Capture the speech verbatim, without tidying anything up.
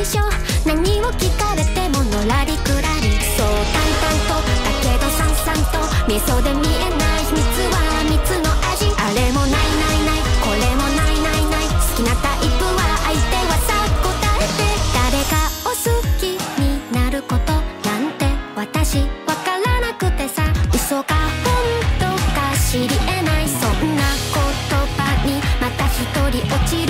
でしょ。何を聞かれてものらりくらり、そう淡々とだけどさんさんと、味噌で見えない秘密は蜜の味。あれもないないない、これもないないない、好きなタイプは相手はさ答えて。誰かを好きになることなんて私わからなくてさ、嘘か本当か知り得ない、そんな言葉にまた一人落ち